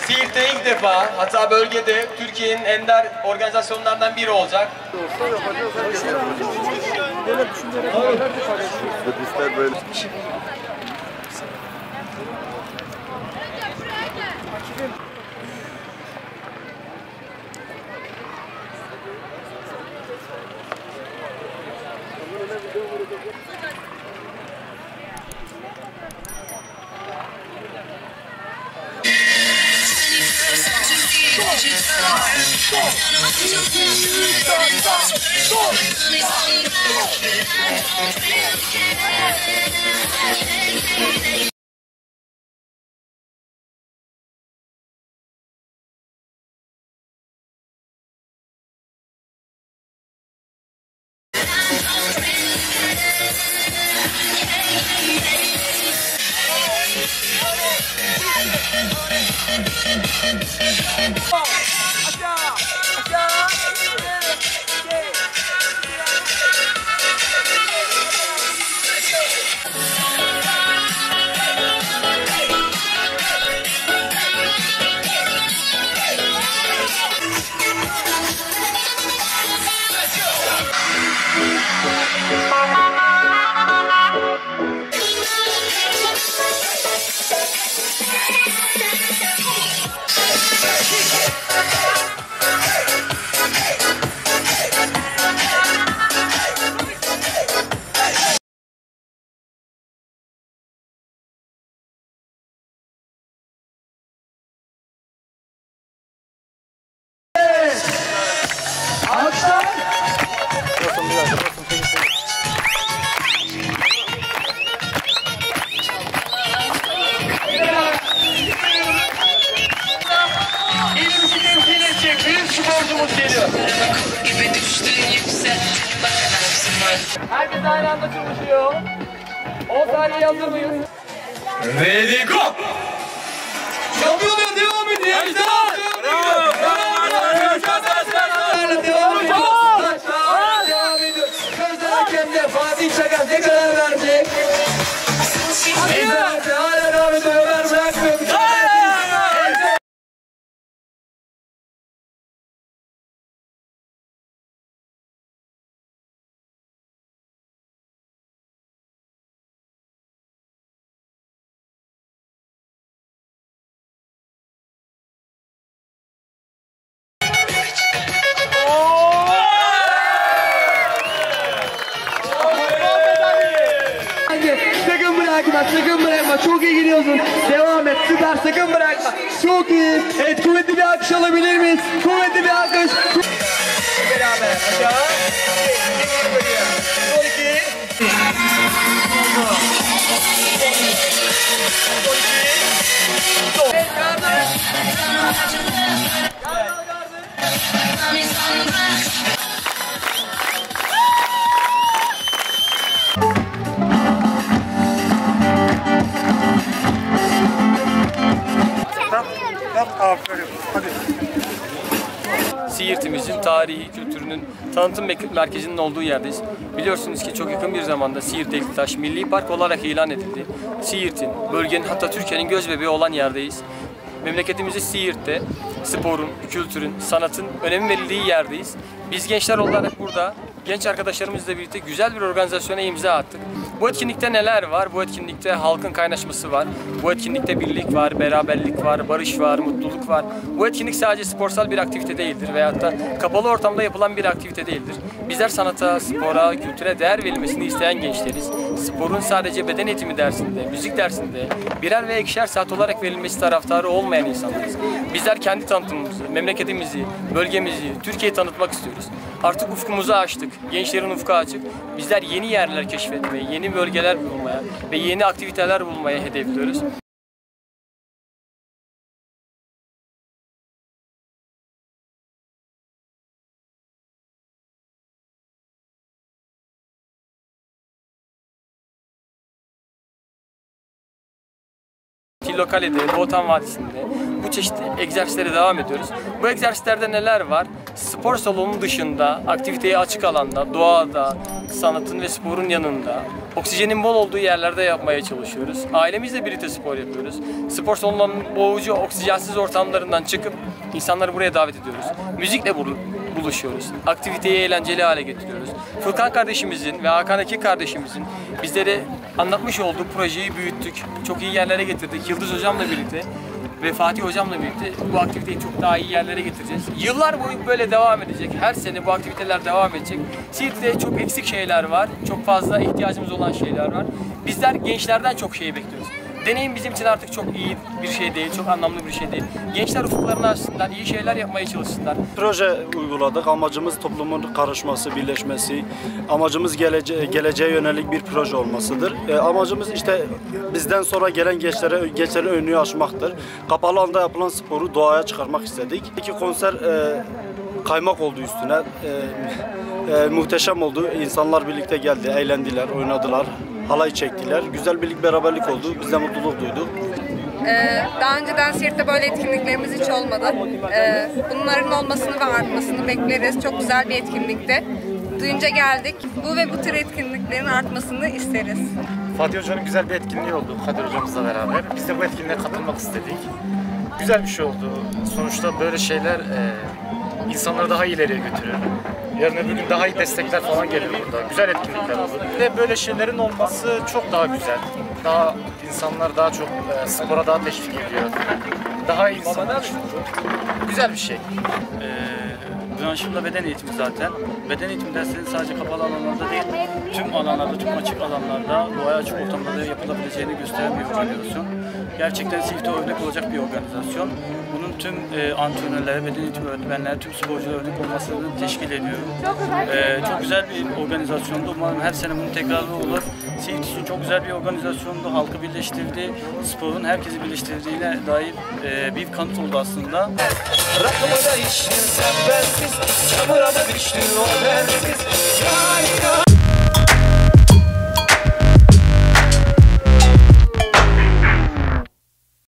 Siirt'te ilk defa, hatta bölgede Türkiye'nin ender organizasyonlarından biri olacak. Herkes aynı anda çalışıyor. 10 saniye hazır mıyız? Ready go! Şampiyonluğa devam ediyor. Devam ediyor. Gözler hakemde Fatih Çakar ne karar verecek? İzlerse hala devam ediyor. Ömer bırakmıyor. Sakın bırakma, çok iyi gidiyorsun. Devam et, süper, sakın bırakma. Çok iyi. Evet, kuvvetli bir alkış alabilir miyiz? Kuvvetli bir alkış. Beraber aşağı. Son iki. Aferin. Hadi. Siirt'imizin tarihi, kültürünün tanıtım merkezinin olduğu yerdeyiz. Biliyorsunuz ki çok yakın bir zamanda Siirt Deliktaş Milli Park olarak ilan edildi. Siirt'in, bölgenin hatta Türkiye'nin göz bebeği olan yerdeyiz. Memleketimizi Siirt'te sporun, kültürün, sanatın önemi verildiği yerdeyiz. Biz gençler olarak burada genç arkadaşlarımızla birlikte güzel bir organizasyona imza attık. Bu etkinlikte neler var? Bu etkinlikte halkın kaynaşması var. Bu etkinlikte birlik var, beraberlik var, barış var, mutluluk var. Bu etkinlik sadece sporsal bir aktivite değildir veyahut da kapalı ortamda yapılan bir aktivite değildir. Bizler sanata, spora, kültüre değer verilmesini isteyen gençleriz. Sporun sadece beden eğitimi dersinde, müzik dersinde birer veya ikişer saat olarak verilmesi taraftarı olmayan insanlarız. Bizler kendi tanıtımımızı, memleketimizi, bölgemizi, Türkiye'yi tanıtmak istiyoruz. Artık ufkumuzu açtık, gençlerin ufku açık. Bizler yeni yerler keşfetmeyi, yeni bölgeler bulmaya ve yeni aktiviteler bulmaya hedefliyoruz. Lokale'de, Boğatan Vadisi'nde bu çeşitli egzersizlere devam ediyoruz. Bu egzersizlerde neler var? Spor salonu dışında, aktiviteye açık alanda, doğada, sanatın ve sporun yanında, oksijenin bol olduğu yerlerde yapmaya çalışıyoruz. Ailemizle birlikte spor yapıyoruz. Spor salonunun boğucu, oksijensiz ortamlarından çıkıp insanları buraya davet ediyoruz. Müzikle buluşuyoruz. Aktiviteyi eğlenceli hale getiriyoruz. Furkan kardeşimizin ve Hakan Eki kardeşimizin bizlere anlatmış olduğu projeyi büyüttük. Çok iyi yerlere getirdik. Yıldız hocamla birlikte ve Fatih hocamla birlikte bu aktiviteyi çok daha iyi yerlere getireceğiz. Yıllar boyu böyle devam edecek. Her sene bu aktiviteler devam edecek. Siirt'te çok eksik şeyler var. Çok fazla ihtiyacımız olan şeyler var. Bizler gençlerden çok şey bekliyoruz. Deneyim bizim için artık çok iyi bir şey değil, çok anlamlı bir şey değil. Gençler ufuklarını açsınlar, iyi şeyler yapmaya çalışsınlar. Proje uyguladık. Amacımız toplumun karışması, birleşmesi. Amacımız geleceğe yönelik bir proje olmasıdır. Amacımız işte bizden sonra gelen gençlerin önünü açmaktır. Kapalı alanda yapılan sporu doğaya çıkarmak istedik. İki konser kaymak oldu üstüne. Muhteşem oldu. İnsanlar birlikte geldi, eğlendiler, oynadılar. Halay çektiler. Güzel birlik, beraberlik oldu. Biz de mutluluk duyduk. Daha önceden Siirt'te böyle etkinliklerimiz hiç olmadı. Bunların olmasını ve artmasını bekleriz. Çok güzel bir etkinlikti. Duyunca geldik. Bu ve bu tür etkinliklerin artmasını isteriz. Fatih Hoca'nın güzel bir etkinliği oldu Kadir Hocamızla beraber. Biz de bu etkinliğe katılmak istedik. Güzel bir şey oldu. Sonuçta böyle şeyler insanları daha ileriye götürüyor. Yarın öbür gün daha iyi destekler falan geliyor burada. Güzel etkinlikler oldu. Ve böyle şeylerin olması çok daha güzel. Daha insanlar daha çok spora daha teşvik ediyor. Daha iyi insanlar için güzel bir şey. Branşımda beden eğitimi zaten. Beden eğitimi dersleri sadece kapalı alanlarda değil, tüm alanlarda, tüm açık alanlarda, doğaya açık ortamlarda yapılabileceğini gösteren bir organizasyon. Gerçekten Siirt'e örnek olacak bir organizasyon. Bunun tüm antrenörlere, beden eğitimi öğretmenlere, tüm sporculara örnek olmasını teşkil ediyor. Çok güzel bir organizasyondu. Umarım her sene bunun tekrarı olur. Siirt için çok güzel bir organizasyondu. Halkı birleştirdi. Sporun herkesi birleştirdiğine dair bir kanıt oldu aslında. Rakıma da içtin sen bensiz, çamura da düştün o bensiz.